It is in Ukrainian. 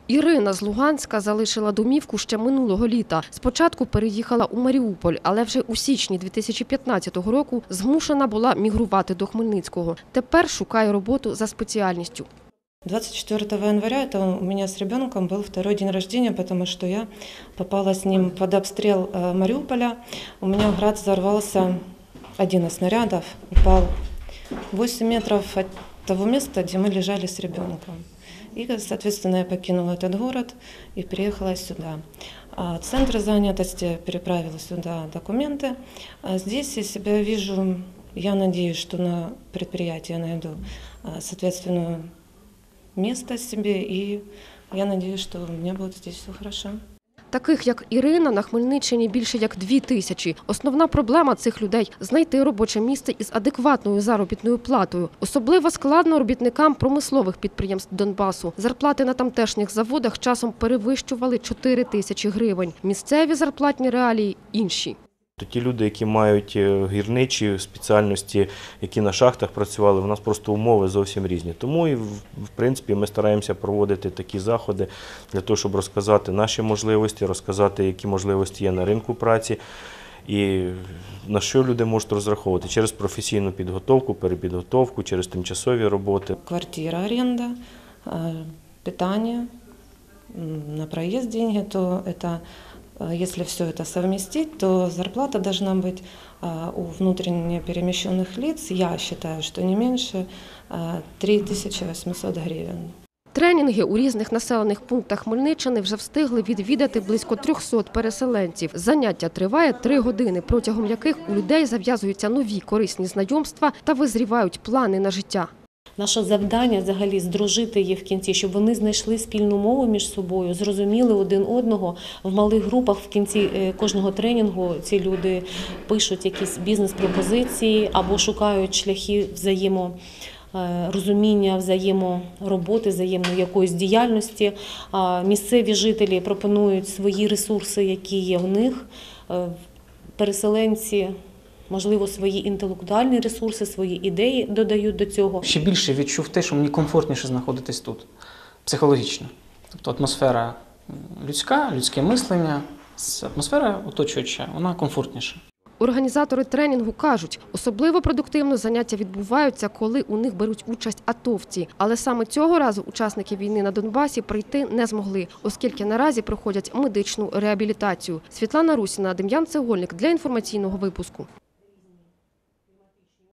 Ірина з Луганська залишила домівку ще минулого літа. Спочатку переїхала у Маріуполь, але вже у січні 2015 року змушена була мігрувати до Хмельницького. Тепер шукає роботу за спеціальністю. 24 января это у меня с ребенком был второй день рождения, потому что я попала с ним под обстрел Мариуполя. У меня град взорвался, один из снарядов упал 8 метров от того места, где мы лежали с ребенком. И, соответственно, я покинула этот город и переехала сюда. Центр занятости переправила сюда документы. Здесь я себя вижу, я надеюсь, что на предприятии я найду соответственную место себе, и я надеюсь, что у меня будет здесь все хорошо. Таких, як Ірина, на Хмельниччині більше як 2000. Основна проблема цих людей – знайти робоче місце із адекватною заробітною платою. Особливо складно робітникам промислових підприємств Донбасу. Зарплати на тамтешніх заводах часом перевищували 4 тисячі гривень. Місцеві зарплатні реалії – інші. Ті люди, які мають гірничі спеціальності, які на шахтах працювали, у нас просто умови зовсім різні. Тому і, в принципі, ми стараємося проводити такі заходи для того, щоб розказати наші можливості, розказати, які можливості є на ринку праці і на що люди можуть розраховувати через професійну підготовку, перепідготовку, через тимчасові роботи. Квартира, оренда, питание, на проезд деньги, то это... Если все это совместить, то зарплата должна быть у внутренне перемещенных лиц, я считаю, что не меньше 3800 гривен. Тренінги у різних населених пунктах Хмельниччини вже встигли відвідати близько 300 переселенців. Заняття триває 3 години, протягом яких у людей зав'язуються нові корисні знайомства та визрівають плани на життя. Наше завдання взагалі здружити їх в кінці, щоб вони знайшли спільну мову між собою, зрозуміли один одного. В малих групах в кінці кожного тренінгу ці люди пишуть якісь бізнес-пропозиції або шукають шляхи взаєморозуміння, взаємороботи, взаємної якоїсь діяльності. Місцеві жителі пропонують свої ресурси, які є у них. Переселенці можливо, свої інтелектуальні ресурси, свої ідеї додають до цього. Ще більше відчув те, що мені комфортніше знаходитись тут, психологічно. Тобто атмосфера людська, людське мислення, атмосфера оточуюча, вона комфортніша. Організатори тренінгу кажуть, особливо продуктивно заняття відбуваються, коли у них беруть участь атовці. Але саме цього разу учасники війни на Донбасі прийти не змогли, оскільки наразі проходять медичну реабілітацію. Світлана Русіна, Дем'ян Цегольник для інформаційного випуску.